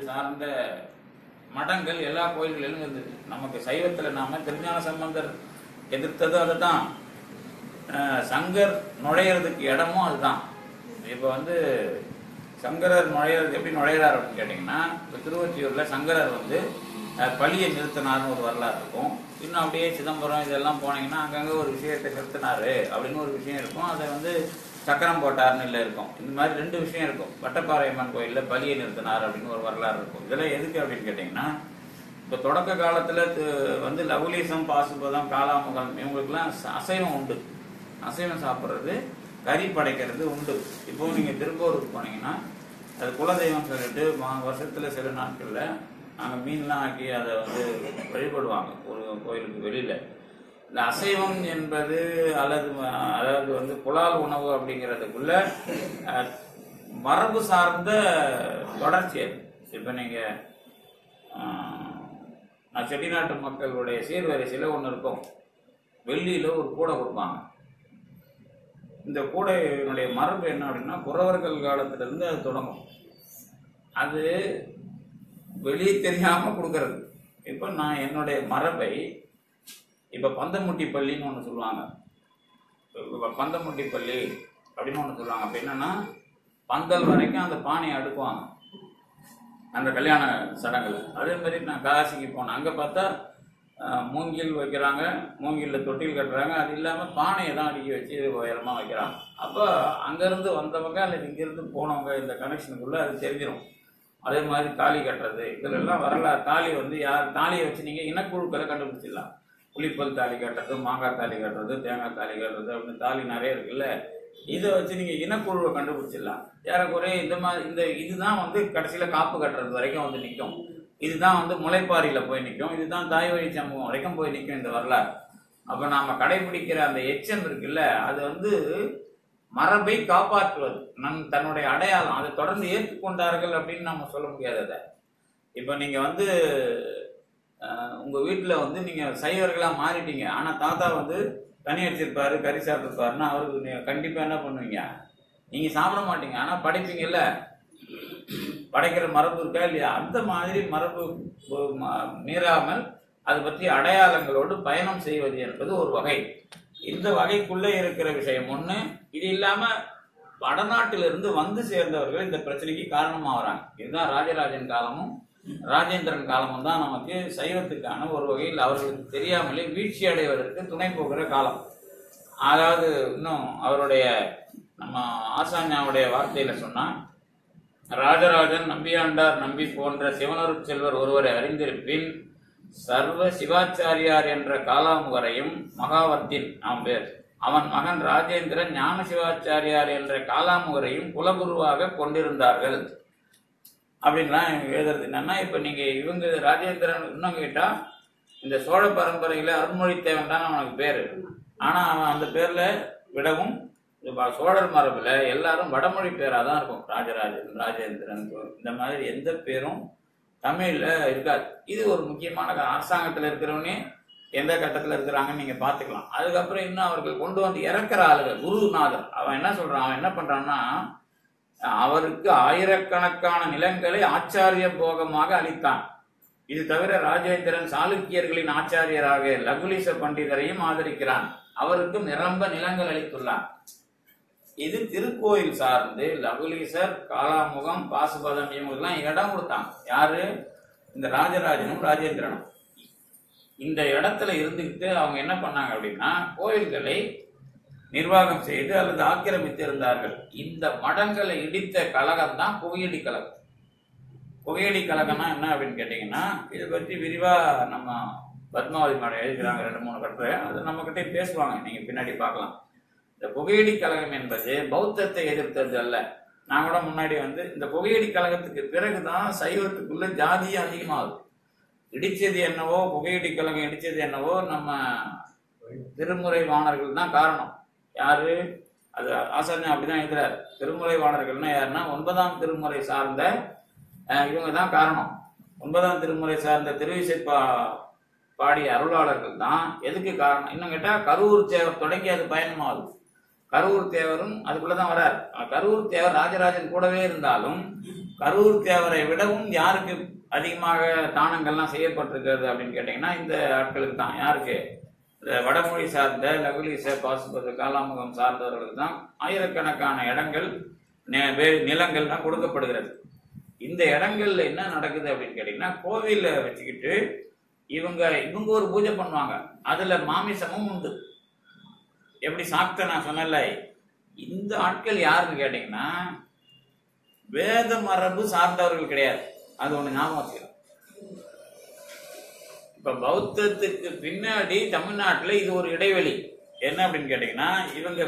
சார்ந்த மடங்கள் எல்லா கோயில்களிலும் இருந்தது. நமக்கு சைவத்தில் நாம திருஞான சம்பந்தர் எதிர்த்தது அதுதான். சங்கர் நுழையிறதுக்கு இடமும் அதுதான். இப்போ வந்து சங்கரர் நுழையிறது எப்படி நுழையிறார் அப்படின்னு கேட்டிங்கன்னா, இப்போ திருவொற்றியூரில் சங்கரர் வந்து பலியை நிறுத்தினார்னு ஒரு வரலாறு இருக்கும். இன்னும் அப்படியே சிதம்பரம் இதெல்லாம் போனீங்கன்னா அங்கங்கே ஒரு விஷயத்தை நிறுத்தினாரு அப்படின்னு ஒரு விஷயம் இருக்கும். அதை வந்து சக்கரம் போட்டார்னு இல்லை இருக்கும். இந்த மாதிரி ரெண்டு விஷயம் இருக்கும். வட்டப்பாறையம்மன் கோயிலில் பலியை நிறுத்தினார் அப்படின்னு ஒரு வரலாறு இருக்கும். இதெல்லாம் எதுக்கு அப்படின்னு கேட்டிங்கன்னா, இப்போ தொடக்க காலத்தில் வந்து லகுலீசம், பாசுபதம், காலாமுகம் இவங்களுக்குலாம் அசைவம் உண்டு. அசைவம் சாப்பிட்றது, கறி படைக்கிறது உண்டு. இப்போ நீங்கள் திருப்பூருக்கு போனீங்கன்னா அது குலதெய்வம் சொல்லிட்டு வருஷத்தில் சில நாட்களில் அங்கே மீன்லாம் ஆக்கி அதை வந்து வழிபடுவாங்க ஒரு கோயிலுக்கு வெளியில். இந்த அசைவம் என்பது அதாவது வந்து புலால் உணவு அப்படிங்கிறதுக்குள்ள மரபு சார்ந்த தொடர்ச்சி அது. இப்போ நீங்கள் செட்டிநாட்டு மக்களுடைய சீர்வரிசையில் ஒன்று இருக்கும். வெள்ளியில் ஒரு கூடை கொடுப்பாங்க. இந்த கூடையினுடைய மரபு என்ன அப்படின்னா, குறவர்கள் காலத்திலிருந்து அது தொடங்கும். அது வெளியே தெரியாமல் கொடுக்கறது. இப்போ நான் என்னுடைய மரபை இப்போ பந்தமுட்டி பள்ளின்னு ஒன்று சொல்லுவாங்க. பந்தமுட்டி பள்ளி அப்படின்னு ஒன்று சொல்லுவாங்க. அப்போ என்னன்னா, பந்தல் வரைக்கும் அந்த பானையை அடுக்குவாங்க அந்த கல்யாண சடங்குல. அதே மாதிரி நான் காசிக்கு போனேன். அங்கே பார்த்தா மூங்கில் வைக்கிறாங்க, மூங்கிலில் தொட்டில் கட்டுறாங்க. அது இல்லாமல் பானையை தான் அடுக்கி வச்சு உயரமாக வைக்கிறாங்க. அப்போ அங்கேருந்து வந்தவங்க அல்லது இங்கேருந்து போனவங்க இந்த கனெக்ஷனுக்குள்ளே அது தெரிஞ்சிடும். அதே மாதிரி தாலி கட்டுறது, இதிலெல்லாம் வரலாறு. தாலி வந்து யார் தாலியை வச்சு நீங்கள் இனக்குழுக்களை கண்டுபிடிச்சிடலாம். புளிப்பல் தாலி கட்டுறது, மாங்காய் தாலி கட்டுறது, தேங்காய் தாலி கட்டுறது அப்படின்னு தாலி நிறைய இருக்குல்ல. இதை வச்சு நீங்கள் இனக்குழுவை கண்டுபிடிச்சிடலாம். ஏறக்குறைய இந்த மாதிரி இதுதான் வந்து கடைசியில் காப்பு கட்டுறது வரைக்கும் வந்து நிற்கும். இதுதான் வந்து முளைப்பாரியில் போய் நிற்கும். இதுதான் தாய் வழி சமூகம் வரைக்கும் போய் நிற்கும் இந்த வரலாறு. அப்போ நாம் கடைபிடிக்கிற அந்த எச்சம் இருக்குல்ல, அது வந்து மரபை காப்பாற்றுவது, தன்னுடைய அடையாளம். அதை தொடர்ந்து ஏற்றுக்கொண்டார்கள் அப்படின்னு நம்ம சொல்ல முடியாது. அதை இப்போ நீங்கள் வந்து உங்கள் வீட்டில் வந்து நீங்கள் சைவர்களாக மாறிட்டீங்க, ஆனால் தாத்தா வந்து தனி அடிச்சிருப்பாரு, கறி சாப்பிட்டுருப்பாருன்னா அவருக்கு நீங்கள் கண்டிப்பாக என்ன பண்ணுவீங்க? நீங்கள் சாப்பிட மாட்டீங்க, ஆனால் படைப்பீங்கல்ல. படைக்கிற மரபு இருக்கா இல்லையா? அந்த மாதிரி மரபு மீறாமல் அது பற்றி அடையாளங்களோடு பயணம் செய்வது என்பது ஒரு வகை. இந்த வகைக்குள்ளே இருக்கிற விஷயம் ஒன்று. இது இல்லாமல் வடநாட்டிலிருந்து வந்து சேர்ந்தவர்கள் இந்த பிரச்சனைக்கு காரணமாகறாங்க. இதுதான் ராஜராஜன் காலமும் ராஜேந்திரன் காலமும் தான் நமக்கு சைவத்துக்கான ஒரு வகையில் அவர்களுக்கு தெரியாமலே வீழ்ச்சி அடைவதற்கு துணை போகிற காலம். அதாவது இன்னும் அவருடைய நம்ம ஆசான்யாவுடைய வார்த்தையில சொன்னால், ராஜராஜன், நம்பியாண்டார் நம்பி போன்ற சிவனருட் செல்வர் ஒருவரை அறிந்திருப்பின் சர்வ சிவாச்சாரியார் என்ற காலாமுகரையும் மகாவர்த்தின் பேர் அவன் மகன் ராஜேந்திரன் ஞான சிவாச்சாரியார் என்ற காலாமுகரையும் குலகுருவாக கொண்டிருந்தார்கள் அப்படின்லாம் எழுதுறது. என்னன்னா, இப்போ நீங்கள் இவங்க ராஜேந்திரன் இன்னும் கேட்டால் இந்த சோழ பரம்பரையில் அருண்மொழித்தேவன் தான் அவனுக்கு பேர். ஆனால் அவன் அந்த பேரில் விடவும் சோழர் மரபில் எல்லாரும் வடமொழி பேராக தான் இருக்கும். ராஜராஜன், ராஜேந்திரன், இந்த மாதிரி எந்த பேரும் தமிழில் இருக்காது. இது ஒரு முக்கியமான அரசாங்கத்தில் இருக்கிறவனே எந்த கட்டத்தில் இருக்கிறாங்கன்னு நீங்கள் பார்த்துக்கலாம். அதுக்கப்புறம் இன்னும் அவர்கள் கொண்டு வந்து இறக்குற ஆளுகள் குருநாதர் அவன் என்ன சொல்கிறான், அவன் என்ன பண்ணுறான்னா, அவருக்கு ஆயிரக்கணக்கான நிலங்களை ஆச்சாரிய போகமாக அளித்தான். இது தவிர ராஜேந்திரன் சாளுக்கியர்களின் ஆச்சாரியராக லகுலீச பண்டிதரையும் ஆதரிக்கிறான். அவருக்கு நிரம்ப நிலங்கள் அளித்துள்ளான். இது திருக்கோயில் சார்ந்து லகுலீசர், காலாமுகம், பாசுபதம் இவங்களுக்கெல்லாம் இடம் கொடுத்தாங்க. யாரு? இந்த ராஜராஜனும் ராஜேந்திரனும். இந்த இடத்துல இருந்துக்கிட்டு அவங்க என்ன பண்ணாங்க அப்படின்னா, கோயில்களை நிர்வாகம் செய்து அல்லது ஆக்கிரமித்து இருந்தார்கள். இந்த மடங்களை இடித்த கழகம் தான் புகையடி கழகம். புகையடி கழகம்னா என்ன அப்படின்னு கேட்டீங்கன்னா, இதை பற்றி விரிவாக நம்ம பத்மாவதி மேடம் எழுதுகிறாங்க 2-3 கட்டுரை. அது நம்ம கிட்டே பேசுவாங்க, நீங்க பின்னாடி பார்க்கலாம். இந்த புகையடி கழகம் என்பது பௌத்தத்தை எதிர்த்தது அல்ல. நான் கூட முன்னாடி வந்து இந்த புகையடி கழகத்துக்கு பிறகுதான் சைவத்துக்குள்ள ஜாதியே அதிகமாகுது. இடிச்சது என்னவோ, புகையடி கழகம் இடிச்சது என்னவோ நம்ம திருமுறை வாணர்கள் தான் காரணம். யாரு? அது ஆசாரியா அப்படிதான் எழுதுறாரு. திருமுறை வாணர்கள்னா யாருன்னா 9ஆம் திருமுறை சார்ந்த இவங்க தான் காரணம். 9ஆம் திருமுறை சார்ந்த திருவிசை பாடிய அருளாளர்கள் தான். எதுக்கு காரணம் இன்னும் கேட்டா, கரூர் தேவர் தொடங்கி அது பயணமாகுது. கரூர் தேவரும் அதுக்குள்ளதான் வர்றார். கரூர் தேவர் ராஜராஜன் கூடவே இருந்தாலும் கரூர் தேவரை விடவும் யாருக்கு அதிகமாக தானங்கள்லாம் செய்யப்பட்டிருக்கிறது அப்படின்னு கேட்டிங்கன்னா இந்த ஆட்களுக்கு தான். யாருக்கு? இந்த வடமொழி சார்ந்த லகுலீச பாசுபத காலாமுகம் சார்ந்தவர்களுக்கு தான் ஆயிரக்கணக்கான இடங்கள் நிலங்கள்லாம் கொடுக்கப்படுகிறது. இந்த இடங்கள்ல என்ன நடக்குது அப்படின்னு கேட்டிங்கன்னா, கோவில வச்சுக்கிட்டு இவங்க ஒரு பூஜை பண்ணுவாங்க. அதுல மாமிசமும் உண்டு. எப்படி சாப்பிட்ட நான் சொன்னல, இந்த ஆட்கள் யாருன்னு கேட்டீங்கன்னா வேத மரபு சார்ந்தவர்கள் கிடையாது. அது ஒண்ணு ஞாபகம் வச்சுக்கலாம். இப்ப பௌத்தத்துக்கு பின்னாடி தமிழ்நாட்டுல இது ஒரு இடைவெளி. என்ன அப்படின்னு கேட்டீங்கன்னா, இவங்க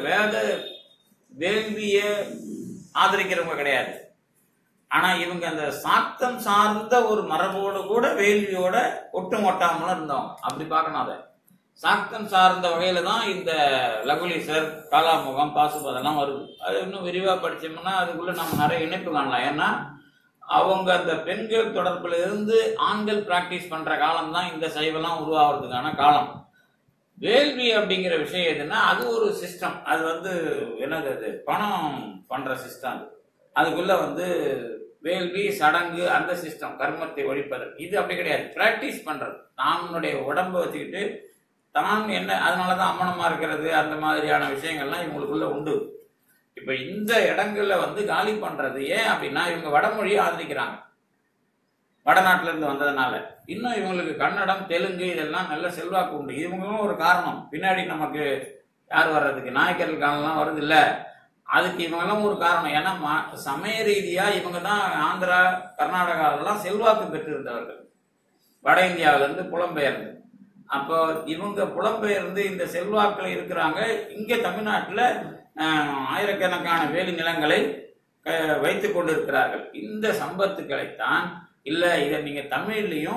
வேள்விய ஆதரிக்கிறவங்க கிடையாது. ஆனா இவங்க அந்த சாத்தம் சார்ந்த ஒரு மரபோடு கூட வேள்வியோட ஒட்டும் ஒட்டாமலும் இருந்தவங்க. அப்படி பார்க்கணும். அதை சாத்தம் சார்ந்த வகையில தான் இந்த லகுலீசர், காலாமுகம், பாசுபதெல்லாம் வருது. அது இன்னும் விரிவா படிச்சோம்னா அதுக்குள்ள நம்ம நிறைய இணைப்பு காணலாம். ஏன்னா அவங்க அந்த பெண்கள் தொடர்புல இருந்து ஆண்கள் பிராக்டிஸ் பண்ற காலம் தான் இந்த சைவெல்லாம் உருவாகிறதுக்கான காலம். வேள்வி அப்படிங்கிற விஷயம் எதுன்னா அது ஒரு சிஸ்டம். அது என்னது, அது பணம் பண்ற சிஸ்டம். அதுக்குள்ள வேள்வி சடங்கு அந்த சிஸ்டம், கர்மத்தை ஒழிப்பது. இது அப்படி கிடையாது. பிராக்டிஸ் பண்றது, நம்மளுடைய உடம்பை வச்சுக்கிட்டு தான் என்ன, அதனாலதான் அம்மனமா இருக்கிறது, அந்த மாதிரியான விஷயங்கள்லாம் இவங்களுக்குள்ள உண்டு. இப்ப இந்த இடங்கள்ல காலி பண்றது ஏன் அப்படின்னா, இவங்க வடமொழியை ஆதரிக்கிறாங்க. வடநாட்டுல இருந்து வந்ததுனால இன்னும் இவங்களுக்கு கன்னடம், தெலுங்கு இதெல்லாம் நல்ல செல்வாக்கு உண்டு. இவங்களும் ஒரு காரணம். பின்னாடி நமக்கு யார் வர்றதுக்கு, நாயக்கர்கள் காலம்லாம் வருது இல்ல, அதுக்கு இவங்கெல்லாம் ஒரு காரணம். ஏன்னா சமய ரீதியா இவங்க தான் ஆந்திரா, கர்நாடகாவெல்லாம் செல்வாக்கு பெற்றிருந்தவர்கள். வட இந்தியாவிலிருந்து புலம்பெயர்ந்து, அப்போ இவங்க புலம்பெயர்ந்து இந்த செல்வாக்கில் இருக்கிறாங்க. இங்க தமிழ்நாட்டுல ஆயிரக்கணக்கான வேலி நிலங்களை வைத்துக் கொண்டிருக்கிறார்கள். இந்த சம்பத்துக்களைத்தான் இல்ல, இதை நீங்க தமிழ்லையும்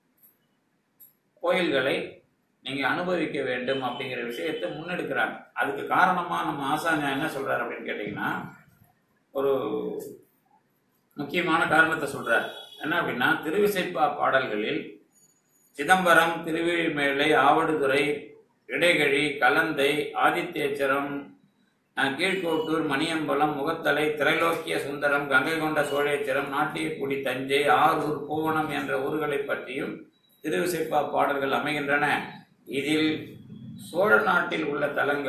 கோயில்களை நீங்க அனுபவிக்க வேண்டும் அப்படிங்கிற விஷயத்தை முன்னெடுக்கிறாங்க. அதுக்கு காரணமா நம்ம ஆசான்யா என்ன சொல்றாரு அப்படின்னு கேட்டீங்கன்னா, ஒரு முக்கியமான காரணத்தை சொல்றார். என்ன அப்படின்னா, திருவிசைப்பா பாடல்களில் சிதம்பரம், திருவிழிமேலை, ஆவடுதுறை, இடைகழி, கலந்தை, ஆதித்யேச்சரம், கீழ்கோட்டூர், மணியம்பலம், முகத்தலை, திரைலோக்கிய சுந்தரம், கங்கை கொண்ட சோழேச்சரம், நாட்டியக்குடி, தஞ்சை, ஆரூர், பூவனம் என்ற ஊர்களை பற்றியும் திருவிசைப்பா பாடல்கள் அமைகின்றன. இதில் சோழ நாட்டில் உள்ள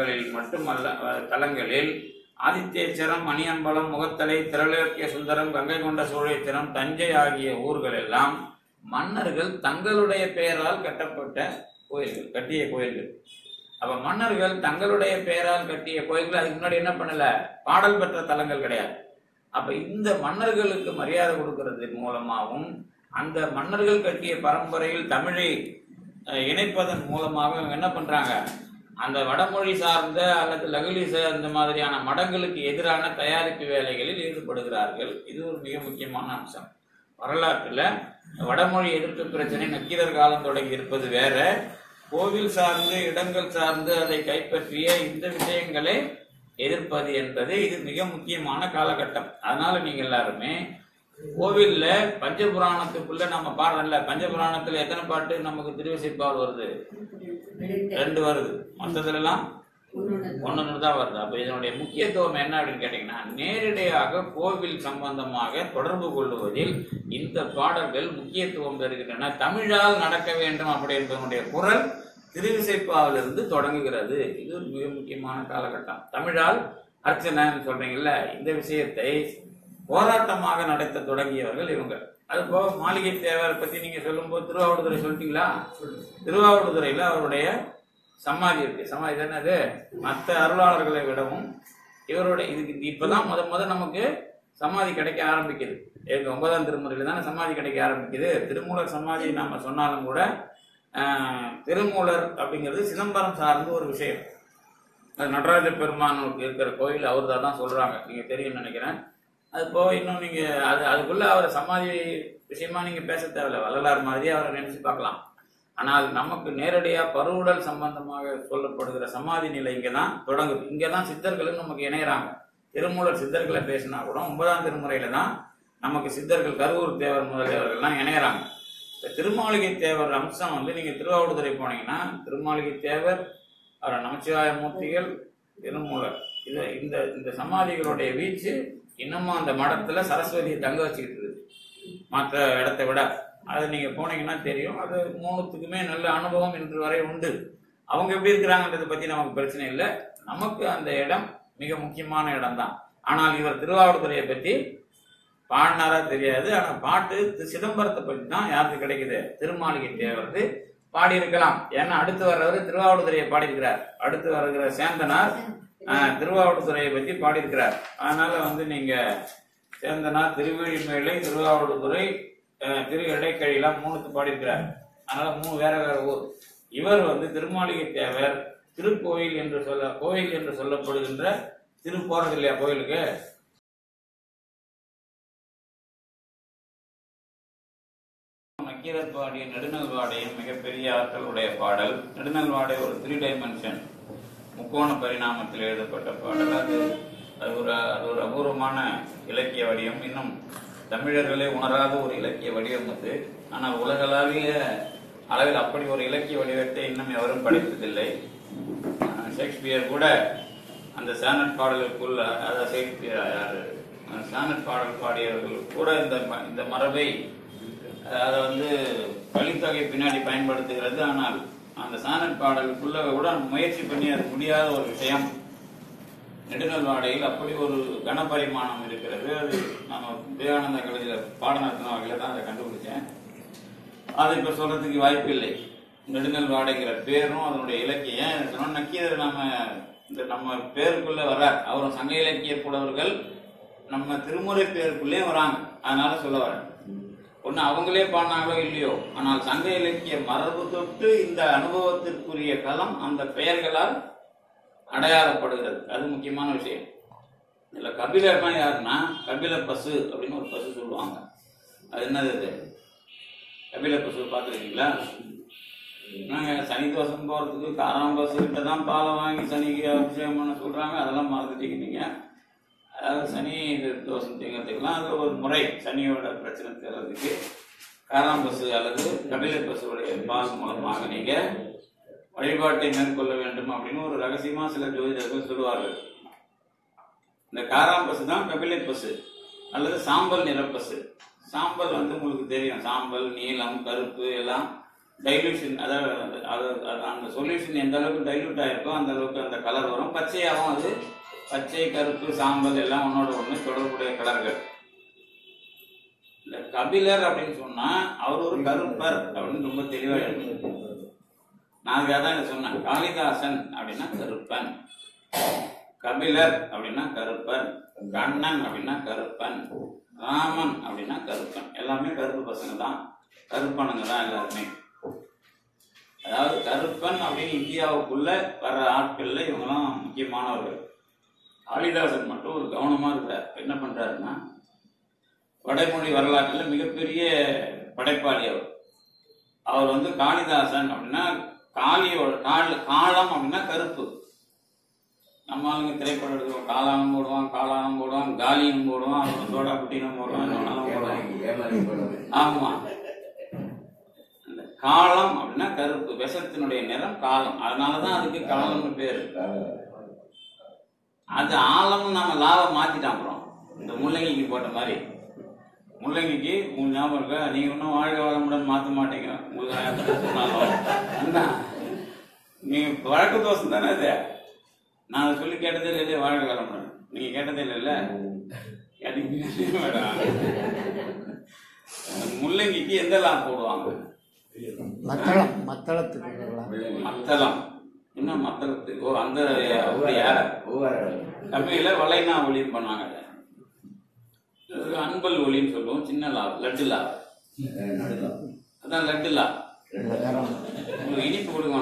தலங்களில் ஆதித்யேச்சரம், மணியம்பலம், முகத்தலை, திரைலோக்கிய சுந்தரம், கங்கை கொண்ட சோழேச்சரம், தஞ்சை ஆகிய ஊர்கள் எல்லாம் மன்னர்கள் தங்களுடைய பெயரால் கட்டிய கோயில்கள். அப்ப மன்னர்கள் தங்களுடைய பெயரால் கட்டிய கோயில்கள். அதுக்கு முன்னாடி என்ன பண்ணல, பாடல் பெற்ற தலங்கள் கிடையாது. அப்ப இந்த மன்னர்களுக்கு மரியாதை கொடுக்கறது மூலமாகவும், அந்த மன்னர்கள் கட்டிய பரம்பரையில் தமிழை இணைப்பதன் மூலமாக என்ன பண்றாங்க, அந்த வடமொழி சார்ந்த அல்லது லகுலீச அந்த மாதிரியான மடங்களுக்கு எதிரான தயாரிப்பு வேலைகளில் ஈடுபடுகிறார்கள். இது ஒரு மிக முக்கியமான அம்சம். வரலாற்றுல வடமொழி எதிர்ப்பு பிரச்சனை நக்கீரர் காலம் தொடங்கி இருப்பது வேற, கோவில் சார்ந்து இடங்கள் சார்ந்து அதை கைப்பற்றிய இந்த விஷயங்களை எதிர்ப்பது என்பது இது மிக முக்கியமான காலகட்டம். அதனால நீங்க எல்லாருமே கோவில்ல பஞ்சபுராணத்துக்குள்ள நம்ம பாடுறோம்ல, பஞ்சபுராணத்துல எத்தனை பாட்டு நமக்கு திருவிசைப்பால் வருது? 2 வருது. மற்றதுல எல்லாம் 1 தான் வருது. அப்ப இதனுடைய முக்கியத்துவம் என்ன அப்படின்னு கேட்டீங்கன்னா, நேரடியாக கோவில் சம்பந்தமாக தொடர்பு கொள்வதில் இந்த பாடல்கள் முக்கியத்துவம் பெறுகின்றன. தமிழால் நடக்க வேண்டும் அப்படி என்பதனுடைய குரல் திருவிசைப்பாவிலிருந்து தொடங்குகிறது. இது ஒரு மிக முக்கியமான காலகட்டம். தமிழால் அர்ச்சனைன்னு சொல்றீங்கல்ல, இந்த விஷயத்தை போராட்டமாக நடத்த தொடங்கியவர்கள் இவங்க. அது போக மாளிகை தேவரை பத்தி நீங்க சொல்லும்போது திருவாவடுதுறை சொல்லிட்டீங்களா? திருவாவடுதுறையில அவருடைய சமாதி இருக்கு. சமாதி தானே அது. மற்ற அருளாளர்களை விடவும் இவருடைய இதுக்கு இப்பதான் முத நமக்கு சமாதி கிடைக்க ஆரம்பிக்குது. எங்க 9ஆம் திருமுறையில தானே சமாதி கிடைக்க ஆரம்பிக்குது. திருமூலர் சமாதி நாம சொன்னாலும் கூட திருமூலர் அப்படிங்கிறது சிதம்பரம் சார்ந்த ஒரு விஷயம். அது நடராஜ பெருமானுக்கு இருக்கிற கோயில் அவர் தான் சொல்றாங்க. நீங்க தெரியும்னு நினைக்கிறேன். அது போக இன்னும் நீங்க அதுக்குள்ள அவரை சமாதி விஷயமா நீங்க பேச தேவையில்ல. வள்ளலார் மாதிரி அவரை நினைச்சு பார்க்கலாம். ஆனால் நமக்கு நேரடியா பருவுடல் சம்பந்தமாக சொல்லப்படுகிற சமாதி நிலை இங்கதான் தொடங்குது. இங்கதான் சித்தர்களும் நமக்கு இணையறாங்க. திருமூலர் சித்தர்களை பேசினா கூட 9ஆம் திருமுறையில தான் நமக்கு சித்தர்கள் கருவூர் தேவர் முதலியவர்கள்லாம் இணையறாங்க. இந்த திருமாளிகை தேவர் அம்சம் நீங்க திருவாவடுதுறை போனீங்கன்னா திருமாளிகை தேவர், அவர் நமச்சிவாய மூர்த்திகள், திருமூலர், இந்த சமாதிகளுடைய வீச்சு இன்னமும் அந்த மடத்துல சரஸ்வதியை தங்க வச்சுக்கிட்டு இருக்குது மற்ற இடத்தை விட. அது நீங்க போனீங்கன்னா தெரியும். அது 3த்துக்குமே நல்ல அனுபவம் இன்று வரை உண்டு. அவங்க எப்படி இருக்கிறாங்கன்றதை பத்தி நமக்கு பிரச்சனை இல்லை. நமக்கு அந்த இடம் மிக முக்கியமான இடம் தான். ஆனால் இவர் திருவாவடுதுறையை பத்தி பாடினாரா தெரியாது. ஆனா பாட்டு சிதம்பரத்தை பற்றி தான் யாருக்கு கிடைக்குது, திருமாளிகை தேவர் பாடியிருக்கலாம். ஏன்னா அடுத்து வர்றவர் திருவாவடுதுறையை பாடியிருக்கிறார். அடுத்து வருகிற சேந்தனார் திருவாவடுதுறையை பற்றி பாடியிருக்கிறார். அதனால நீங்க சேந்தனார், திருவிழிமேலை, திருவாவடுதுறை, திரு இடைக்கழிலாம் 3த்து பாடியிருக்கிறார். அதனால 3 வேற வேற ஊர். இவர் திருமாளிகை தேவர் திருக்கோயில் என்று கோயில் என்று சொல்லப்படுகின்ற திரு போறது இல்லையா கோயிலுக்கு, நக்கீரர் பாடிய நெடுநல்வாடையும் மிகப்பெரிய ஆற்றலுடைய பாடல். நெடுநல்வாடை ஒரு 3 டைமென்ஷன் முக்கோண பரிணாமத்தில் எழுதப்பட்ட பாடல். அது ஒரு அபூர்வமான இலக்கிய வடிவம். இன்னும் தமிழர்களே உணராத ஒரு இலக்கிய வடிவம் அது. ஆனால் உலகளாவிய அளவில் அப்படி ஒரு இலக்கிய வடிவத்தை இன்னும் எவரும் படைத்ததில்லை. ஷேக்ஸ்பியர் கூட அந்த சானட் பாடலுக்குள்ள, அதாவது ஷேக்ஸ்பியர் யாரு, சானட் பாடல் பாடியவர்கள் கூட இந்த மரபை அதை கலித்தொகை பின்னாடி பயன்படுத்துகிறது. ஆனால் அந்த சானட் பாடலுக்குள்ள கூட முயற்சி பண்ணி அது முடியாத ஒரு விஷயம். நெடுநல்வாடையில் அப்படி ஒரு கனபரிமாணம் இருக்கிறது. அது நம்ம விவேகானந்த கலைஞர் பாடம் நடத்தின வகையில தான் அதை கண்டுபிடிச்சேன். அதை இப்ப சொல்றதுக்கு வாய்ப்பு இல்லை. நெடுநல்வாடைங்கிற பேரும் அதனுடைய இலக்கியம் சொன்ன நக்கீரர் நம்ம பேருக்குள்ள வர்றார். அவரும் சங்க இலக்கிய புலவர்கள் நம்ம திருமுறை பேருக்குள்ளே வராங்க. அதனால சொல்ல வரேன். ஒண்ணு அவங்களே பாடினாங்களோ இல்லையோ, ஆனால் சங்க இலக்கிய மரபு தொட்டு இந்த அனுபவத்திற்குரிய களம் அந்த பெயர்களால் அடையாளப்படுகிறது. அது முக்கியமான விஷயம். இதுல கபிலர்னா யாருன்னா, கபில பசு அப்படின்னு ஒரு பசு சொல்லுவாங்க. அது என்னது? கபில பசு பார்த்துருக்கீங்களா? நாங்கள் சனி தோஷம் போகிறதுக்கு காராம் பசு கிட்ட தான் பாலை வாங்கி சனிக்கு அபிஷேகம் பண்ண சொல்கிறாங்க. அதெல்லாம் மறந்துட்டீங்க நீங்கள். அதாவது சனி தோஷம் தீங்கிறதுக்கெல்லாம் அது ஒரு முறை. சனியோட பிரச்சனை தீர்றதுக்கு காராம் பசு அல்லது கபில பசுடைய பால் மூலமாக நீங்கள் வழிபாட்டை மேற்கொள்ள வேண்டும் அப்படின்னு ஒரு ரகசியமா சில ஜோதிடர்கள் சொல்லுவார்கள். இந்த காராம் பசு தான் கபிலை பசு அல்லது சாம்பல் நிற பசு. சாம்பல் உங்களுக்கு தெரியும், சாம்பல், நீலம், கருப்பு எல்லாம் டைல்யூஷன், அதாவது அந்த சொல்யூஷன் எந்த அளவுக்கு டைல்யூட் ஆயிருக்கோ அந்த அளவுக்கு அந்த கலர் வரும். பச்சையாகவும் அது பச்சை, கருப்பு, சாம்பல் எல்லாம் ஒன்னோட ஒன்று தொடர்புடைய கலர்கள். இந்த கபிலர் அப்படின்னு சொன்னா அவர் ஒரு கருப்பர் அப்படின்னு ரொம்ப தெளிவாக இருக்கு. நான் அதுக்காக தான் சொன்னேன். காளிதாசன் அப்படின்னா கருப்பன், கபிலர் அப்படின்னா கருப்பன், கண்ணன் அப்படின்னா கருப்பன், ராமன் அப்படின்னா கருப்பன். எல்லாமே கருப்பு பசங்க தான், கருப்பனுங்க தான் எல்லாருமே. அதாவது கருப்பன் அப்படின்னு இந்தியாவுக்குள்ள வர்ற ஆட்கள்ல இவங்கெல்லாம் முக்கியமானவர்கள். காளிதாசன் மட்டும் ஒரு கவனமா இருக்கிறார். என்ன பண்றாருன்னா, வடமொழி வரலாற்றில் மிகப்பெரிய படைப்பாளி அவர். அவர் காளிதாசன் அப்படின்னா காளியோட காலம் அப்படின்னா கருப்பு. நம்ம ஆளுங்க திரைப்படம் எடுத்துவோம், காலானம் போடுவான், காலானம் போடுவான், காலியும் போடுவான், அப்புறம் சோடா குட்டினும் போடுவான், போடுவான். ஆமா, அந்த காலம் அப்படின்னா கருப்பு, விஷத்தினுடைய நிறம் காலம். அதனாலதான் அதுக்கு காலம்னு பேரு. அது ஆழம் நம்ம லாபம் மாத்திட்டோம். அப்புறம் இந்த முள்ளங்கிக்கு போட்ட மாதிரி, முள்ளங்கிக்கு உங்க ஞாபகம் இருக்கா? நீங்க ஒன்றும் வாழ்க வளமுடன் மாற்ற மாட்டீங்க. உங்களுக்கு நீங்க வழக்கு தோசம் தானே அது. நான் அதை சொல்லி கேட்டதே இல்லையே வாழ்க வளமுடன். நீங்க கேட்டதே இல்லைல்ல, முள்ளங்கிக்கு எந்த லாம் போடுவாங்க? மத்தளம். என்ன மத்தளத்துக்கு? ஓ, அந்த தமிழ்ல வளைனா ஒளின்னு பண்ணாங்க. அன்பல் ஒளின்னு சொல்லுவோம். சின்ன லா, லட்டு லா, அதான் லட்டு லா. உங்களுக்கு இனிப்பு கொடுக்கணும்.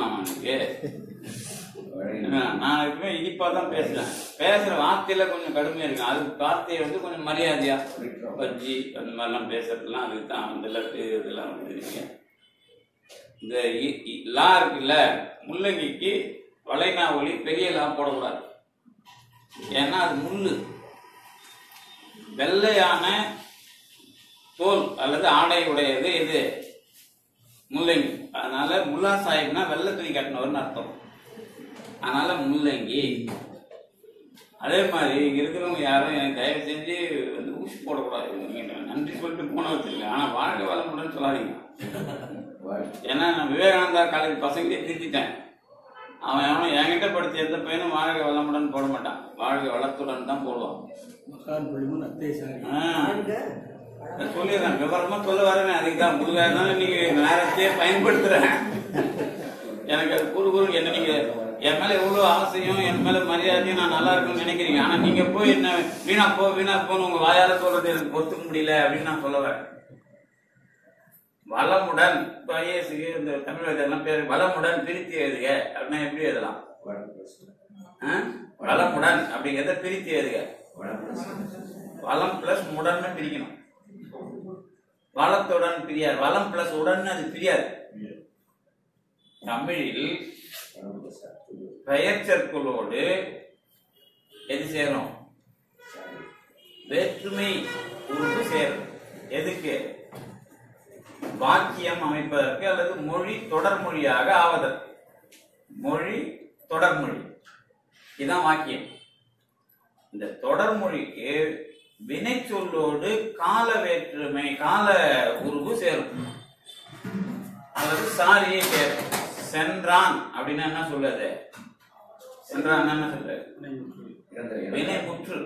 நான் எப்பவுமே இனிப்பா தான் பேசுறேன். பேசுற வார்த்தையில கொஞ்சம் கடுமையா இருக்கு. அது வார்த்தையை கொஞ்சம் மரியாதையா பஜ்ஜி அந்த மாதிரிலாம் பேசுறதுலாம் அதுக்கு தான் அந்த லட்டு இதெல்லாம் இந்த லா இருக்குல்ல, முள்ளங்கிக்கு வளைனா ஒளி பெரிய லா போடக்கூடாது. ஏன்னா அது முள்ளு, வெள்ளையான தோல் அல்லது ஆடை உடையது இது முள்ளங்கி. அதனால முல்லா சாஹிப்னா வெள்ளை துணி கட்டினவர்னு அர்த்தம். அதனால முள்ளங்கி. அதே மாதிரி இங்க இருக்கிறவங்க யாரும் எனக்கு தயவு செஞ்சு வந்து ஊசி போடக்கூடாது. நீங்க நன்றி சொல்லிட்டு போன வச்சிருக்கேன், ஆனா வாழ்க்கை வளமுடன் சொல்லாதீங்க. ஏன்னா நான் விவேகானந்தா காலேஜ் பசங்களே திருத்திட்டேன். அவன் என்கிட்ட படிச்ச எந்த பையனும் வாழ்க்கை வளமுடன் போட மாட்டான், வாழ்க்கை வளத்துடன் தான் போடுவான். சொல்லிடுறேன், விவரமா சொல்ல வரேன். அதுக்கு தான் முழுவதும் நீங்க நேரத்தையே பயன்படுத்துறேன். எனக்கு அது குறு என்ன நீங்க என் மேல எவ்வளவு ஆசையும் என் மேல மரியாதையும் நான் நல்லா இருக்குன்னு நினைக்கிறீங்க. ஆனா நீங்க போய் என்ன வீணா போன்னு உங்க வாயால சொல்றது எனக்கு பொறுத்துக்க முடியல அப்படின்னு நான் சொல்ல வரேன். வளமுடன் இந்த தமிழ் எல்லாம் பேர் வளமுடன் பிரித்து எழுதுக அப்படின்னா எப்படி எழுதலாம்? வளமுடன் அப்படிங்கிறத பிரித்து எழுதுக. வளம் பிளஸ் முடன்னு பிரிக்கணும். வளத்துடன் பிரியாது, வளம் பிளஸ் உடன் அது பிரியாது. தமிழில் பெயர் சொற்களோடு எது சேரும்? வேற்றுமை உறுப்பு சேரும். எதுக்கு? வாக்கியம் அமைப்பதற்கு அல்லது மொழி தொடர்மொழியாக ஆவதற்கு. மொழி தொடர்மொழி இதுதான் வாக்கியம். இந்த தொடர்மொழிக்கு வினை சொல்லோடு கால வேற்றுமை கால உருவு சேரும் அல்லது சாரியை சேரும். சென்றான் அப்படின்னா என்ன சொல்றது? சென்றான் என்ன சொல்றது? வினை முற்று.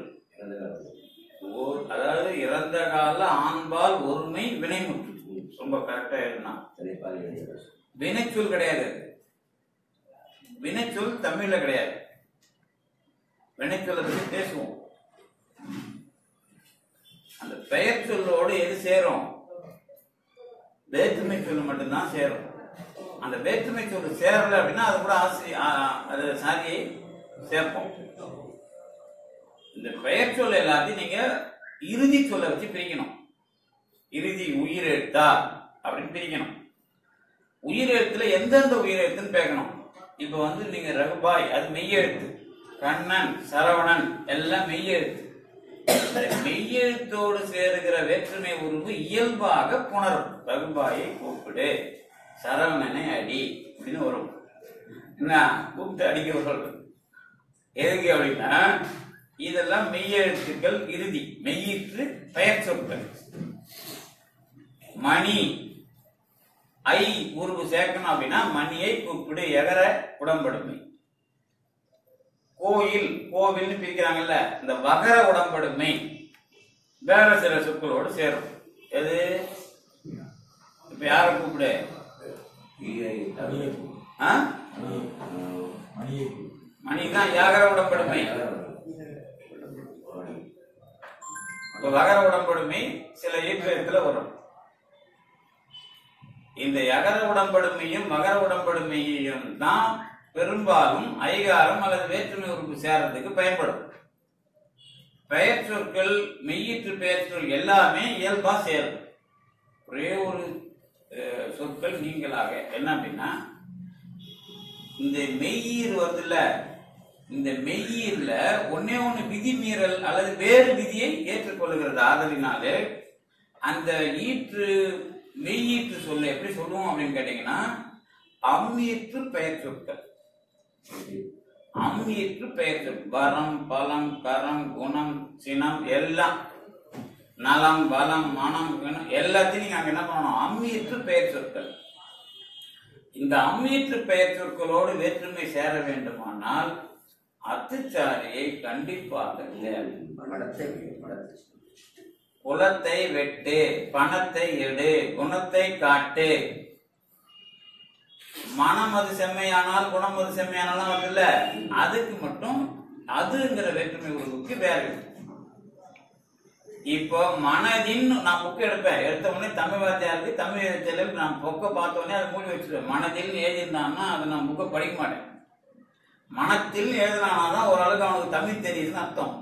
அதாவது இறந்த கால ஆண்பால் ஒருமை வினை முற்று. ரொம்ப கரெக்டா எழுதுனா வினைச்சொல் கிடையாது. வினைச்சொல் தமிழ்ல கிடையாது. வினைச்சொல்லை பற்றி பேசுவோம். அந்த பெயர் சொல்லோடு எது சேரும்? வேற்றுமை சொல்லு மட்டும்தான் சேரும். அந்த வேற்றுமை சொல்லு சேரல அப்படின்னா அது கூட அது சாரியை சேர்ப்போம். இந்த பெயர் சொல்ல எல்லாத்தையும் நீங்க இறுதி சொல்ல வச்சு பிரிக்கணும். இறுதி உயிரெழுத்தா அப்படின்னு பிரிக்கணும். உயிரெழுத்துல எந்தெந்த உயிரெழுத்துன்னு பேக்கணும். இப்ப வந்து நீங்க ரகுபாய் அது மெய்யெழுத்து, கண்ணன் சரவணன் எல்லாம் மெய்யெழுத்து. மெய்யெழுத்தோடு சேருகிற வேற்றுமை உருவு இயல்பாக புணரும். ரகுபாயை கூப்பிடு, சரவணனை அடி அப்படின்னு வரும். என்ன கூப்பிட்டு அடிக்க சொல்றது எதுக்கு அப்படின்னா இதெல்லாம் மெய்யெழுத்துக்கள் இறுதி மெய்யிற்று பெயர் சொற்கள். மணி ஐ உருவு சேர்க்கணும் அப்படின்னா மணியை கூப்பிடு எகர உடம்படுமை. கோயில் கோவில்னு பிரிக்கிறாங்கல்ல, இந்த வகர உடம்படுமை வேற சில சொற்களோடு சேரும். எது? இப்ப யார கூப்பிடு? மணிதான் யாகர உடம்படுமை. வகர உடம்படுமை சில இயக்கத்துல வரும். இந்த யகர உடம்படுமையும் மகர உடம்படுமையும் தான் பெரும்பாலும் ஐகாரம் அல்லது வேற்றுமை உறுப்பு சேரத்துக்கு பயன்படும். பெயர் சொற்கள் மெய்யிற்று பெயர் சொல் எல்லாமே இயல்பா சேரும். ஒரே ஒரு சொற்கள் நீங்களாக என்ன அப்படின்னா இந்த மெய்யீர் வருதுல்ல, இந்த மெய்யீர்ல ஒன்னே ஒண்ணு விதி மீறல் அல்லது வேறு விதியை ஏற்றுக்கொள்ளுகிறது. ஆதலினாலே அந்த ஈற்று மெய்யீற்று சொல்ல எப்படி சொல்லுவோம் அப்படின்னு கேட்டீங்கன்னா அம்மீற்று பெயர் சொற்கள். அம்மீற்று பெயர் சொல் வரம் பலம் கரம் குணம் சினம் எல்லாம் நலம் பலம் மனம் எல்லாத்தையும் நீங்க அங்க என்ன பண்ணணும்? அம்மீற்று பெயர் சொற்கள். இந்த அம்மீற்று பெயர் சொற்களோடு வேற்றுமை சேர வேண்டுமானால் அத்துச்சாரியை கண்டிப்பாக குலத்தை வெட்டு, பணத்தை எடு, குணத்தை காட்டு. மனம் அது செம்மையானால் குணம் அது செம்மையானாலும் வருதுல்ல, அதுக்கு மட்டும் அதுங்கிற வேற்றுமை உருவுக்கு வேற. இப்போ மனதின் நான் புக்கு எடுப்பேன், எடுத்த உடனே தமிழ் வார்த்தையாருக்கு தமிழ் எழுத்துல நான் புக்கை பார்த்த உடனே அதை மூடி வச்சிருவேன். மனதில் எழுதியிருந்தான்னா அது நான் புக்கை படிக்க மாட்டேன். மனத்தில் எழுதினாதான் ஓரளவுக்கு அவனுக்கு தமிழ் தெரியுதுன்னு அர்த்தம்.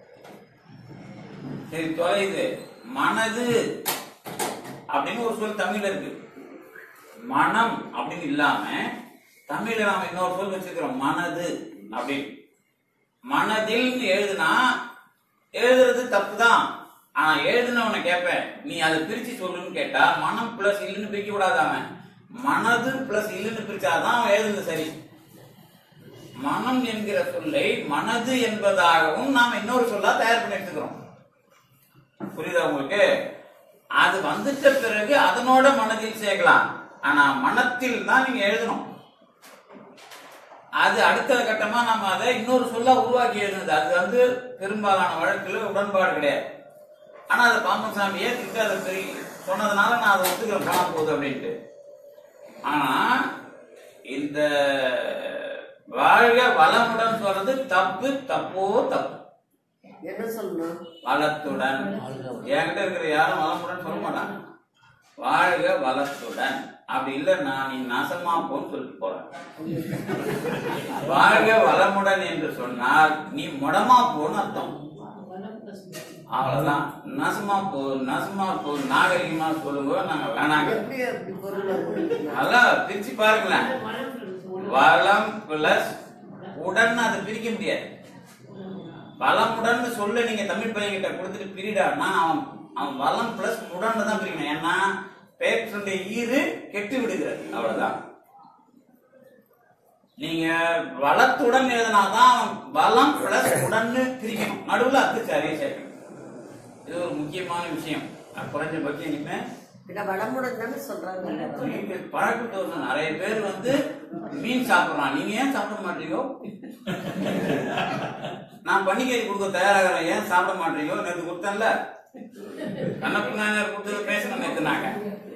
சரி தொலைது மனது அப்படின்னு ஒரு சொல் தமிழ்ல இருக்கு. மனம் அப்படின்னு இல்லாம தமிழ்ல நாம இன்னொரு சொல் வச்சிருக்கிறோம் மனது அப்படின்னு. மனதில் எழுதுனா எழுதுறது தப்புதான். ஆனா எழுதுனவனை கேட்பேன் நீ அதை பிரிச்சு சொல்லுன்னு கேட்டா மனம் பிளஸ் இல்லுன்னு பிரிக்க கூடாது. அவன் மனது பிளஸ் இல்லுன்னு பிரிச்சாதான் அவன் எழுதுறது சரி. மனம் என்கிற சொல்லை மனது என்பதாகவும் நாம் இன்னொரு சொல்லா தயார் பண்ணி எடுத்துக்கிறோம். புரியுதா உங்களுக்கு? அது வந்துட்ட பிறகு அதனோட மனதில் சேர்க்கலாம். ஆனா மனத்தில் தான் நீங்க எழுதணும். அது அடுத்த கட்டமா நம்ம அதை இன்னொரு சொல்லா உருவாக்கி எழுதுனது. அது பெரும்பாலான வழக்குல உடன்பாடு கிடையாது. ஆனா அதை பாம்பசாமி ஏத்துக்கிட்டு அதை சொன்னதுனால நான் அதை ஒத்துக்கிறேன் போனா போகுது அப்படின்ட்டு. ஆனா இந்த வாழ்க வளமுடன் சொல்றது தப்பு, தப்போ தப்பு. என்ன சொல்லணும்? வளத்துடன். என்கிட்ட இருக்கிற யாரும் வளமுடன் சொல்ல மாட்டாங்க. வாழ்க வளத்துடன். அப்படி இல்லைன்னா நீ நாசமா போன்னு சொல்லிட்டு போறேன். வாழ்க வளமுடன் என்று சொன்னால் நீ முடமா போன்னு அர்த்தம். அவ்வளவுதான். நசமா போ, நசமா போ, நாகரிகமா சொல்லுங்க, நாங்க வேணாங்க. அதான் பிரிச்சு பாருங்களேன். வளம் பிளஸ் உடன் அதை பிரிக்க முடியாது. வளமுடன் சொல்ல நீங்க தமிழ் பையன்கிட்ட கொடுத்துட்டு பிரிடான்னா அவன் வளம் பிளஸ் உடன் தான் பிரிக்கணும். ஏன்னா பெயர் சொல்ல ஈறு கெட்டு விடுகிறது. அவ்வளவுதான். நீங்க வளத்துடன் எழுதினாதான் வளம் பிளஸ் உடன் பிரிக்கணும். நடுவில் அத்துச்சாரியை சேர்க்கணும். இது ஒரு முக்கியமான விஷயம். குறைஞ்சபட்சம் இனிமே வளமுடன் தானே சொல்றாங்க. பழக்கத்தோடு நிறைய பேர் மீன் சாப்பிடறான். நீங்க ஏன் சாப்பிட மாட்டீங்க? நான் பண்டிகை கொடுக்க தயாராகிறேன், ஏன் சாப்பிட மாட்டீங்க? நேற்று கொடுத்தேன்ல, கண்ணப்பு நாயனார் கொடுத்து பேசணும் நேற்றுனாங்க.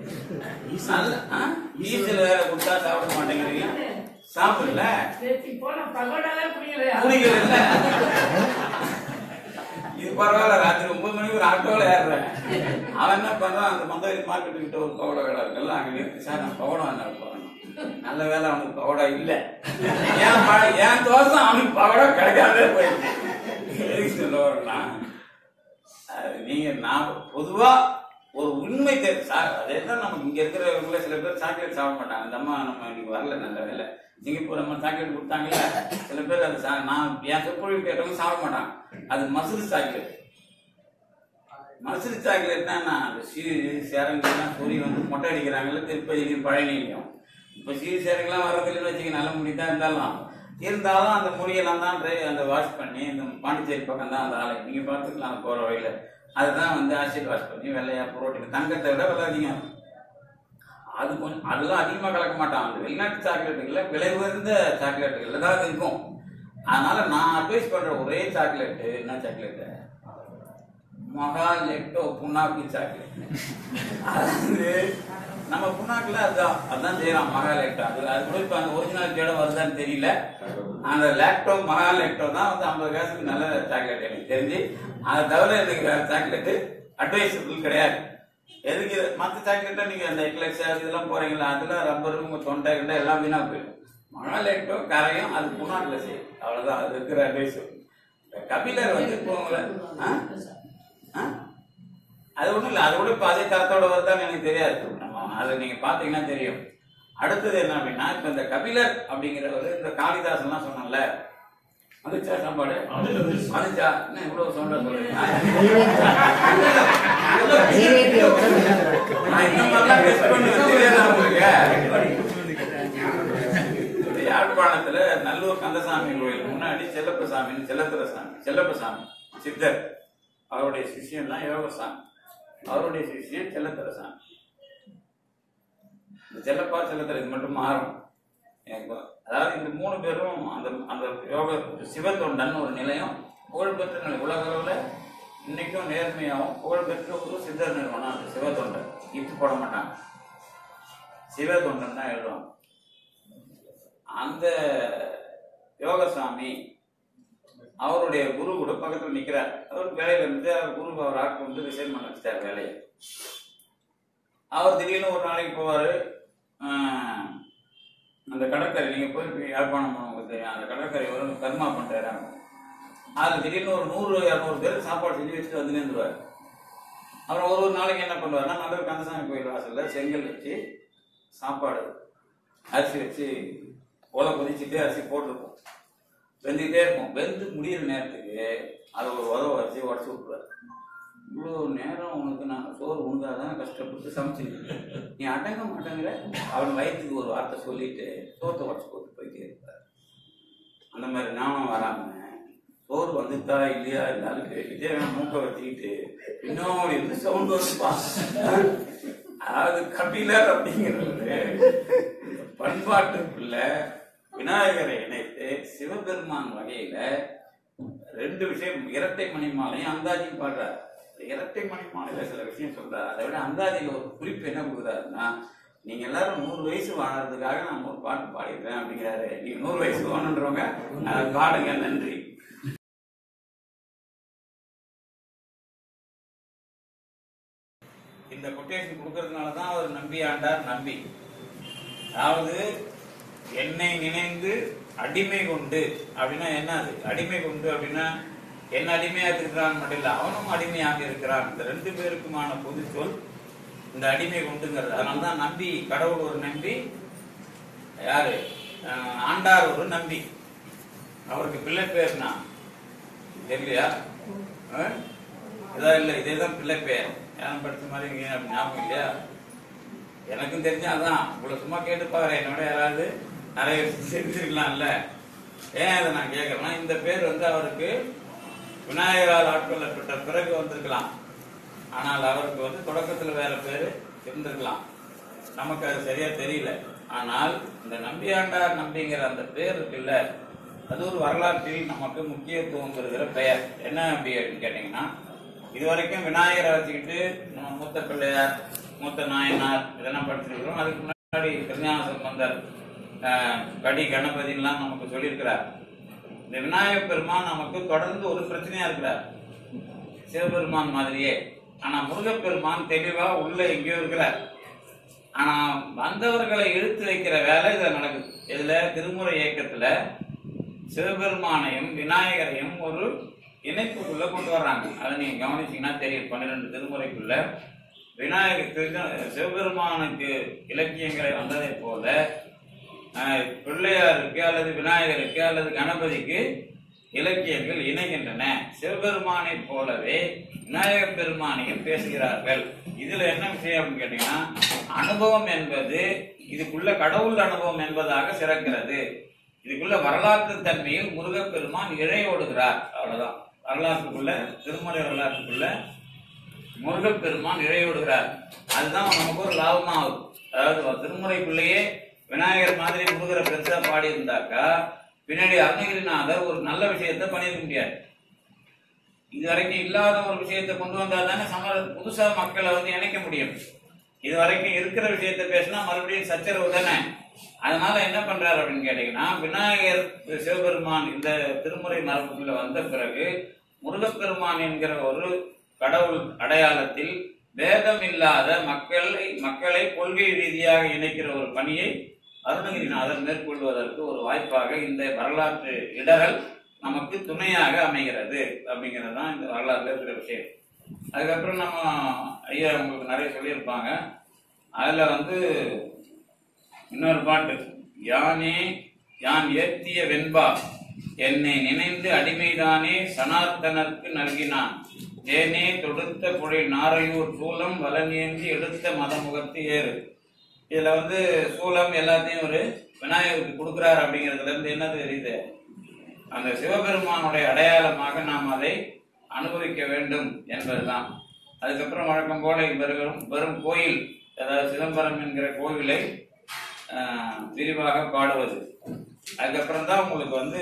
ஈசல் வேற கொடுத்தா சாப்பிட மாட்டேங்கிறீங்க. சாப்பிடல புரியுது. இது பரவாயில்ல. ராத்திரி 9 மணிக்கு ஒரு ஆட்டோல ஏறுறேன். அவன் என்ன பண்றான், அந்த மந்தவரி மார்க்கெட்டு கிட்ட ஒரு பவட கடை இருக்குல்ல, அங்க நிறுத்தி சார் நான் பவடம் வாங்க போறேன். நல்ல வேலை அவனுக்கு பவடம் இல்ல. என் தோசை அவனுக்கு பவடம் கிடைக்காதே போயிடுச்சு. எதுக்கு சொல்ல வரேன்னா, நீங்க நான் பொதுவா ஒரு உண்மை தெரியும். அதே தான் நமக்கு இங்க இருக்கிறவங்கள சில பேர் சாக்லேட் சாப்பிட மாட்டாங்க. அந்த அம்மா நம்ம இன்னைக்கு வரல, நல்ல வேலை. சிங்கப்பூர் அம்மா சாக்லேட் கொடுத்தாங்கல்ல, சில பேர் அது நான் என் சொற்பொழிவு கேட்டவங்க சாப்பிட மாட்டாங்க. அது மசூரி சாக்லேட். மசூரி சாக்லேட்னா அந்த சேரங்கெல்லாம் சொல்லி மொட்டை அடிக்கிறாங்கல்ல, திருப்பதி பழனிலையும். இப்போ சேரங்கெல்லாம் வர்றதுலன்னு வச்சுக்க, நல்ல முடி தான் இருந்தாலும் அந்த முடியெல்லாம் தான் அந்த வாஷ் பண்ணி இந்த பாண்டிச்சேரி பக்கம் தான் அந்த ஆலை நீங்க பார்த்துக்கலாம். அந்த போற வழியில அதுதான் ஆசிட் வாஷ் பண்ணி வெள்ளையா புரோட்டீன், தங்கத்தை விட விலை அதிகம். அது கொஞ்சம் அதெல்லாம் அதிகமாக கலக்க மாட்டான். அந்த வெளிநாட்டு சாக்லேட்டுகள்ல விலை உயர்ந்த சாக்லேட்டுகள்ல தான் இருக்கும். அதனால நான் அட்வைஸ் பண்ற ஒரே சாக்லேட்டு என்ன சாக்லேட்டு, மகா லெக்டோ புண்ணாக்கு சாக்லேட். அதாவது நம்ம புண்ணாக்குல அதான் செய்யலாம் மகா லேக்டோ. அது கூட இப்போ அந்த ஒரிஜினாலிட்டியோட வருதான்னு தெரியல. அந்த லேக்டோ மகா லேக்டோ தான் 50 காசுக்கு நல்ல சாக்லேட் எனக்கு தெரிஞ்சு. அதை தவிர எனக்கு வேற சாக்லேட்டு அட்வைசபிள் கிடையாது. எதுக்கு மற்ற சாக்லேட்டை நீங்க அந்த எக்லெக்ஸ் இதெல்லாம் போறீங்களா, அதுல ரப்பர் உங்க தொண்டை கிட்ட எல்லாம் வீணா போயிடும். மகா லேக்டோ கரையும், அது புண்ணாக்குல செய்யும். அவ்வளவுதான் அது இருக்கிற அட்வைஸ். கபிலர் இப்போ உங்களை அது ஒண்ணும் இல்லை. அது கூட இப்போ அதே தரத்தோட வருதான்னு எனக்கு தெரியாது. அதை நீங்க பாத்தீங்கன்னா தெரியும். அடுத்தது என்ன அப்படின்னா, இப்ப இந்த கபிலர் அப்படிங்கிறவர் இந்த காளிதாசன் எல்லாம் சொன்னல, அதுச்சா சாப்பாடு அதுச்சா என்ன இவ்வளவு சவுண்டா சொல்றீங்க? யாழ்ப்பாணத்துல நல்லூர் கந்தசாமி கோயில் முன்னாடி செல்லப்பசாமி சித்தர், அவருடைய சிஷியன் தான் யோகசாமி. அவருடைய சிஷியன் செல்லத்தரசாமி. இந்த செல்லப்பா செல்லத்தர இது மட்டும் மாறும். அதாவது இந்த 3 பேரும் அந்த அந்த யோக சிவத்தொண்டன் ஒரு நிலையம் புகழ்பெற்ற நிலை. உலக அளவில் இன்னைக்கும் நேர்மையாகவும் புகழ்பெற்ற ஒரு சித்தர் நிறுவனம் அந்த சிவத்தொண்டன். இட்டு போட மாட்டாங்க, சிவத்தொண்டன் தான் எழுதுவாங்க. அந்த யோகசாமி அவருடைய குரு கூட பக்கத்தில் நிற்கிறார். அவர் வேலையில இருந்து குரு அவர் ஆட்கள் ரிசைன் பண்ண வச்சுட்டார் வேலையை. அவர் திடீர்னு ஒரு நாளைக்கு போவார் அந்த கடற்கரை. நீங்க போய் யாழ்ப்பாணம் உங்களுக்கு தெரியும், அந்த கடற்கரை ஒரு கர்மா பண்றாரு. அதுல திடீர்னு ஒரு 100-200 பேர் சாப்பாடு செஞ்சு வச்சுட்டு வந்து நின்றுவார். அப்புறம் ஒரு நாளைக்கு என்ன பண்ணுவாருன்னா, நல்ல கந்தசாமி கோயில் வாசல்ல செங்கல் வச்சு சாப்பாடு அரிசி வச்சு ஓலை கொதிச்சுட்டு அரிசி போட்டிருப்போம், வெந்துக்கிட்டே இருக்கும். வெந்து முடியிற நேரத்துக்கு அதை ஒரு உதவ வச்சு உடச்சி விட்டுருவார். இவ்வளோ நேரம் உனக்கு நான் சோறு உண்டாதான் கஷ்டப்பட்டு சமைச்சிருக்கேன், நீ அடங்க மாட்டேங்கிற. அவன் வயிற்றுக்கு ஒரு வார்த்தை சொல்லிட்டு சோத்தை உடச்சி போட்டு போயிட்டே இருப்பார். அந்த மாதிரி ஞானம் வராம சோறு வந்துட்டா இல்லையா இருந்தாலும் கேட்டுட்டே மூக்க வச்சுக்கிட்டு இன்னும் இருந்து சவுண்ட் வந்துப்பா. அதாவது கபிலர் அப்படிங்கிறது பண்பாட்டுக்குள்ள விநாயகரை இணைத்து சிவபெருமான் வகையில 2 விஷயம், இரட்டை மணிமாலையும் அந்தாதியும் பாடுறாரு. இரட்டை மணிமாலையில சில விஷயம் சொல்றாரு. அதை விட அந்தாதியில ஒரு குறிப்பு என்ன கொடுக்குறாருன்னா, நீங்க எல்லாரும் 100 வயசு வாழறதுக்காக நான் ஒரு பாட்டு பாடிடுறேன் அப்படிங்கிறாரு. நீங்க 100 வயசு வாழணுன்றவங்க அதை பாடுங்க. நன்றி. இந்த கொட்டேஷன் கொடுக்கறதுனாலதான் அவர் நம்பி ஆண்டார். நம்பி அதாவது என்னை நினைந்து அடிமை கொண்டு அப்படின்னா என்ன? அது அடிமை கொண்டு அப்படின்னா என்ன அடிமையா இருக்கிறான் மட்டும் இல்ல, அவனும் அடிமையாக இருக்கிறான். இந்த 2 பேருக்குமான பொது சொல் இந்த அடிமை கொண்டுங்கிறது. அதனாலதான் நம்பி, கடவுள் ஒரு நம்பி, யாரு ஆண்டார் ஒரு நம்பி. அவருக்கு பிள்ளை பேர்னா தெரியலையா? இதான் இல்லை, இதேதான் பிள்ளை பேர். ஏன் படிச்ச மாதிரி ஞாபகம் இல்லையா? எனக்கும் தெரிஞ்சாதான் உங்களை சும்மா கேட்டு பாக்குறேன். என்னோட யாராவது நிறைய தெரிஞ்சிருக்கலாம்ல. ஏன் அதை நான் கேட்கறேன்னா, இந்த பேர் அவருக்கு விநாயகரால் ஆட்கொள்ளப்பட்ட பிறகு வந்திருக்கலாம். ஆனால் அவருக்கு தொடக்கத்துல வேற பேரு இருந்திருக்கலாம். நமக்கு அது சரியா தெரியல. ஆனால் இந்த நம்பியாண்டார் நம்பிங்கிற அந்த பேர் இருக்குல்ல, அது ஒரு வரலாற்றில் நமக்கு முக்கியத்துவம் பெறுகிற பெயர். என்ன அப்படி அப்படின்னு கேட்டீங்கன்னா, இதுவரைக்கும் விநாயகரை வச்சுக்கிட்டு மூத்த பிள்ளையார், மூத்த நாயனார் இதெல்லாம் படிச்சிருக்கிறோம். அதுக்கு முன்னாடி திருஞான சம்பந்தர், கடி கணபதிலாம் நமக்கு சொல்லியிருக்கிறார். இந்த விநாயகப் பெருமான் நமக்கு தொடர்ந்து ஒரு பிரச்சனையா இருக்கிறார், சிவபெருமான் மாதிரியே. ஆனா முருகப்பெருமான் தெளிவா உள்ள எங்கேயோ இருக்கிறார். ஆனா வந்தவர்களை இழுத்து வைக்கிற வேலை இதுல நடக்குது. இதுல திருமுறை இயக்கத்துல சிவபெருமானையும் விநாயகரையும் ஒரு இணைப்புக்குள்ள கொண்டு வர்றாங்க. அதை நீங்க கவனிச்சீங்கன்னா தெரியும். 12 திருமுறைக்குள்ள விநாயகர் சிவபெருமானுக்கு இலக்கியங்களை வந்ததை போல பிள்ளையாருக்கு அல்லது விநாயகருக்கு அல்லது கணபதிக்கு இலக்கியங்கள் இணைகின்றன. சிவபெருமானை போலவே விநாயகர் பெருமானையும் பேசுகிறார்கள். இதுல என்ன விஷயம் அப்படின்னு கேட்டீங்கன்னா, அனுபவம் என்பது இதுக்குள்ள கடவுள் அனுபவம் என்பதாக சிறக்கிறது. இதுக்குள்ள வரலாற்று தன்மையில் முருகப்பெருமான் இழையோடுகிறார். அவ்வளவுதான். வரலாற்றுக்குள்ள, திருமுறை வரலாற்றுக்குள்ள முருகப்பெருமான் இழையோடுகிறார். அதுதான் நமக்கு ஒரு லாபமாகும். அதாவது திருமுறைக்குள்ளேயே விநாயகர் மாதிரி முருகரை பெருசா பாடி இருந்தாக்கா பின்னாடி அருணகிரிநாதர் ஒரு நல்ல விஷயத்த பண்ணிருக்க முடியாது. இது வரைக்கும் இல்லாத ஒரு விஷயத்தை கொண்டு வந்தால் தானே புதுசா மக்களை இணைக்க முடியும். இது வரைக்கும் இருக்கிற விஷயத்த பேசினா மறுபடியும் சச்சரவு தானே. அதனால என்ன பண்றாரு அப்படின்னு கேட்டீங்கன்னா, விநாயகர் சிவபெருமான் இந்த திருமுறை மரபுக்குள்ள வந்த பிறகு முருகப்பெருமான் என்கிற ஒரு கடவுள் அடையாளத்தில் வேதம் இல்லாத மக்களை கொள்கை ரீதியாக இணைக்கிற ஒரு பணியை அருணகிரிநாதர் மேற்கொள்வதற்கு ஒரு வாய்ப்பாக இந்த வரலாற்று இடரல் நமக்கு துணையாக அமைகிறது. அப்படிங்கிறது தான் இந்த வரலாறுல இருக்கிற விஷயம். அதுக்கப்புறம் நம்ம ஐயா உங்களுக்கு நிறைய சொல்லியிருப்பாங்க. அதுல இன்னொரு பாட்டு, யானே யான் ஏத்திய வெண்பா என்னை நினைந்து அடிமைதானே சனாத்தனருக்கு நல்கினான், தேனே தொடுத்த புழை நாரையூர் சூலம் வலநேந்தி எடுத்த மதமுகத்து ஏறு. இதுல சூலம் எல்லாத்தையும் ஒரு விநாயகருக்கு கொடுக்கிறார். அப்படிங்கிறதுல இருந்து என்ன தெரியுது? அந்த சிவபெருமானுடைய அடையாளமாக நாம் அதை அனுபவிக்க வேண்டும் என்பதுதான். அதுக்கப்புறம் வழக்கம் போல வெறும் கோயில், அதாவது சிதம்பரம் என்கிற கோவிலை விரிவாக பாடுவது. அதுக்கப்புறம் தான் உங்களுக்கு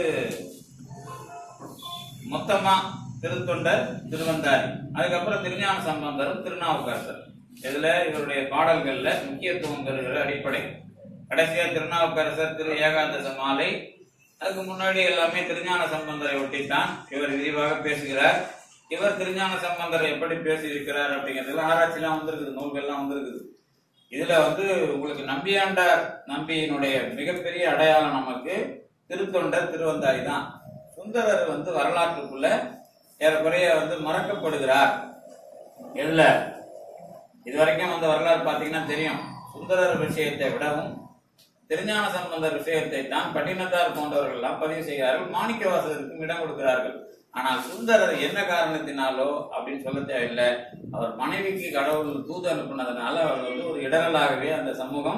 மொத்தமா திருத்தொண்டர், திருவந்தாரி, அதுக்கப்புறம் திருஞான சம்பந்தரும் திருநாவுக்கரசர். இதுல இவருடைய பாடல்கள்ல முக்கியத்துவம் பெறுகிற அடிப்படை. கடைசியா திருநாவுக்கரசர் திரு ஏகாந்த மாலை. அதுக்கு முன்னாடி எல்லாமே திருஞான சம்பந்தரை ஒட்டித்தான் இவர் விரிவாக பேசுகிறார். இவர் திருஞான சம்பந்தரை எப்படி பேசியிருக்கிறார் அப்படிங்கிறதுல ஆராய்ச்சிலாம் வந்திருக்குது, நூல்கள்லாம் வந்திருக்குது. இதுல உங்களுக்கு நம்பியாண்டார் நம்பியினுடைய மிகப்பெரிய அடையாளம் நமக்கு திருத்தொண்டர், திருவந்தாரி தான். சுந்தரர் வரலாற்றுக்குள்ள ஏறக்குறைய மறக்கப்படுகிறார். இல்ல, இதுவரைக்கும் வரலாறு பாத்தீங்கன்னா தெரியும். சுந்தரர் விஷயத்தை விடவும் திருஞான சம்பந்தர் விஷயத்தை தான் பட்டினத்தார் போன்றவர்கள் எல்லாம் பதிவு செய்கிறார்கள். மாணிக்கவாசகருக்கும் இடம் கொடுக்கிறார்கள். ஆனால் சுந்தரர் என்ன காரணத்தினாலோ அப்படின்னு சொல்ல தேவையில்லை, அவர் மனைவிக்கு கடவுள் தூது அனுப்பினதுனால அவர் ஒரு இடரலாகவே அந்த சமூகம்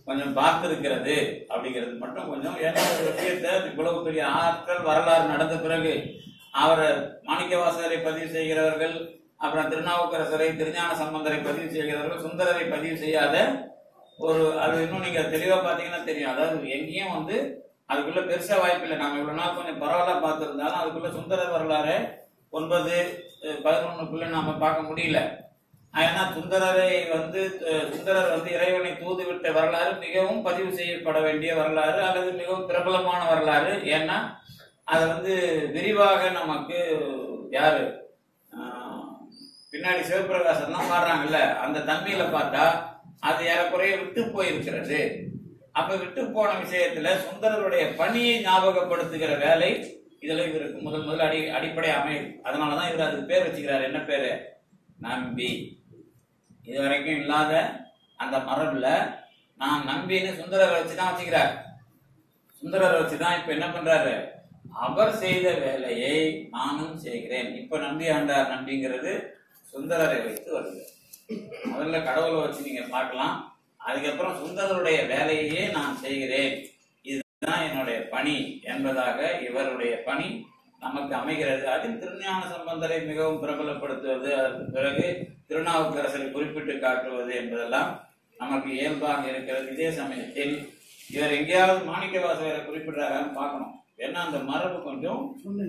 கொஞ்சம் பார்த்திருக்கிறது அப்படிங்கிறது மட்டும் கொஞ்சம். ஏன்னா ஒரு விஷயத்தை இவ்வளவு பெரிய ஆற்றல் வரலாறு நடந்த பிறகு அவரை மாணிக்கவாசகரை பதிவு செய்கிறவர்கள், அப்புறம் திருநாவுக்கரசரை, திருஞான சம்பந்தரை பதிவு செய்கிறவர்கள், சுந்தரரை பதிவு செய்யாத ஒரு அது இன்னும் நீங்க தெளிவா பாத்தீங்கன்னா தெரியும். அதாவது எங்கேயும் வந்து அதுக்குள்ள பெருசா வாய்ப்பு இல்லை. நாங்க இவ்வளவு நாள் கொஞ்சம் பரவாயில்ல பார்த்துருந்தாலும் அதுக்குள்ள சுந்தரர் வரலாறு 9, 11க்குள்ள நாம பார்க்க முடியல. ஏன்னா சுந்தரர் வந்து இறைவனை தூது விட்ட வரலாறு மிகவும் பதிவு செய்யப்பட வேண்டிய வரலாறு, அல்லது மிகவும் பிரபலமான வரலாறு. ஏன்னா அதை வந்து விரிவாக நமக்கு யாரு பின்னாடி சிவபிரகாசம் தான் பாடுறாங்கல்ல, அந்த தன்மையில பார்த்தா அது ஏறக்குறைய விட்டு போயிருக்கிறது. அப்ப விட்டு போன விஷயத்துல சுந்தரருடைய பணியை ஞாபகப்படுத்துகிற வேலை இதுல இவருக்கு முதல் அடிப்படை அமையும். அதனாலதான் இவர் அதுக்கு பேர் வச்சுக்கிறார். என்ன பேரு? நம்பி. இது வரைக்கும் இல்லாத அந்த மரபுல நான் நம்பின்னு சுந்தரரை வச்சுதான் வச்சுக்கிறார். சுந்தரரை வச்சுதான் இப்ப என்ன பண்றாரு? அவர் செய்த வேலையை நானும் செய்கிறேன். இப்ப நம்பி ஆண்டார் நம்பிங்கிறது சுந்தரரை வைத்து வருது. முதல்ல கடவுளை வச்சு நீங்க பார்க்கலாம். அதுக்கப்புறம் சுந்தரருடைய வேலையே நான் செய்கிறேன், இதுதான் என்னுடைய பணி என்பதாக இவருடைய பணி நமக்கு அமைகிறது. அதில் திருஞான சம்பந்தரை மிகவும் பிரபலப்படுத்துவது, அதற்கு பிறகு திருநாவுக்கரசரை குறிப்பிட்டு காட்டுவது என்பதெல்லாம் நமக்கு இயல்பாக இருக்கிறது. இதே சமயத்தில் இவர் எங்கேயாவது மாணிக்கவாசகரை குறிப்பிடுறாரான்னு பார்க்கணும். ஏன்னா அந்த மரபு கொஞ்சம்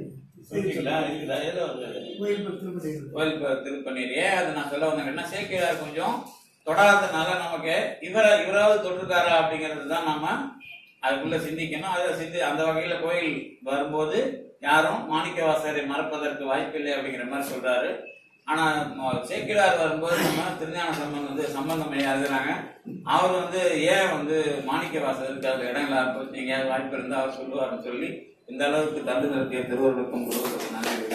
திருப்பணியே அது நான் சொல்ல வந்தேன்னா சேக்கிழார் கொஞ்சம் தொடாதனால நமக்கு இவராவது தொட்டிருக்காரா அப்படிங்கிறது தான் நாம அதுக்குள்ள சிந்திக்கணும். அதை அந்த வகையில கோயில் வரும்போது யாரும் மாணிக்கவாசகரை மறப்பதற்கு வாய்ப்பில்லை அப்படிங்கிற மாதிரி சொல்றாரு. ஆனா சேக்கிழார் வரும்போது நம்ம திருஞான சம்பந்தம் எழுதுறாங்க. அவர் ஏன் மாணிக்கவாசகருக்கு அது இடங்களா போச்சு, நீங்க வாய்ப்பு இருந்தா அவர் சொல்லுவாருன்னு சொல்லி இந்த அளவுக்கு தந்து நிறுத்திய திருவள்ளுவருக்கும் குருவுக்கும் நன்றி.